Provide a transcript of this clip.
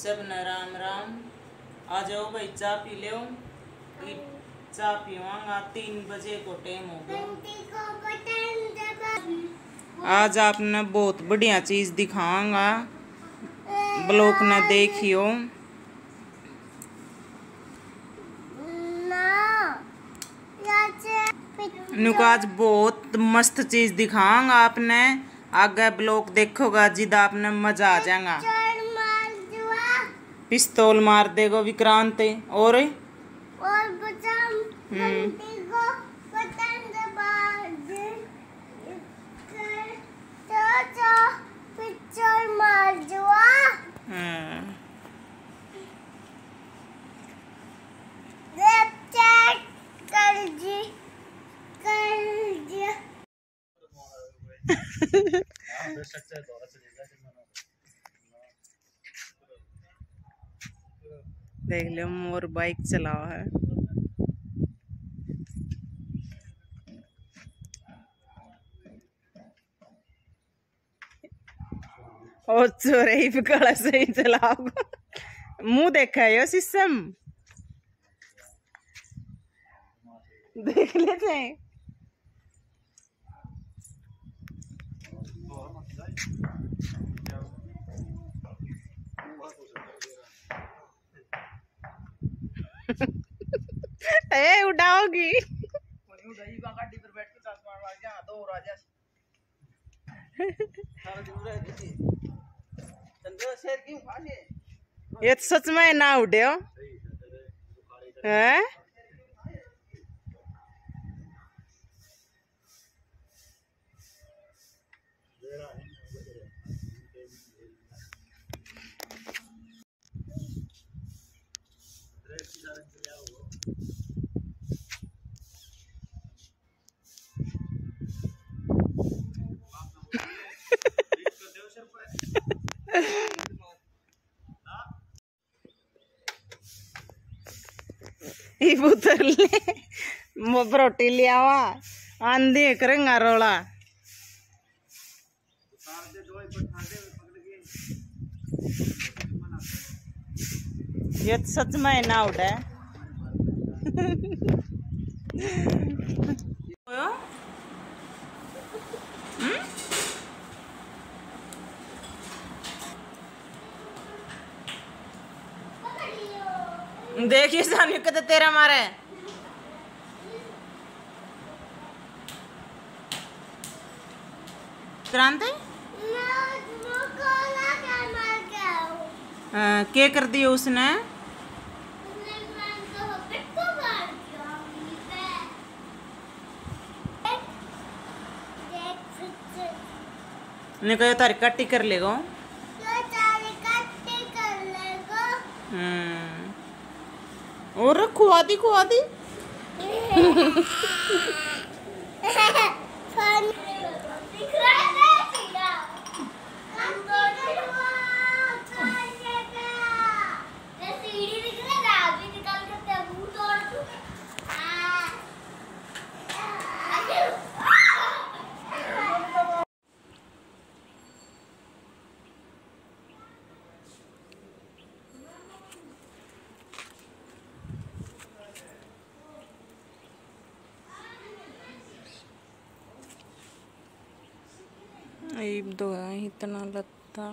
सब न राम राम। आ जाओ भाई चाय पी लो। चाय पीवांगा 3 बजे को टाइम हो गया। आज आपने बहुत बढ़िया चीज दिखाऊंगा, ब्लॉग न देखियो। नुका आज बहुत मस्त चीज दिखाऊंगा आपने, आगे ब्लॉग देखोगा जिद आपने मजा आ जाएगा। पिस्तौल मार देगो विक्रांत और देख लो मोर बाइक चलाओ है। और चोरे ही पकड़ा से ही चलाओ। मुंह देखा है यो सिस्टम देख लेते हैं। ए उड़ाओगी गाड़ी पर बैठ के दो राजा ये तो सच में ना उड़े हो है। उतर ले रोटी ले आवा आंधी करेंगा रोला। ये तो सच में ना उड़े। देखिए सानी कहते तेरा मारे क्रांति क्या कर दिया उसने? ने कहो तारी कट्टी कर लेगो। और खुआदी खुआदी दो इतना लगता।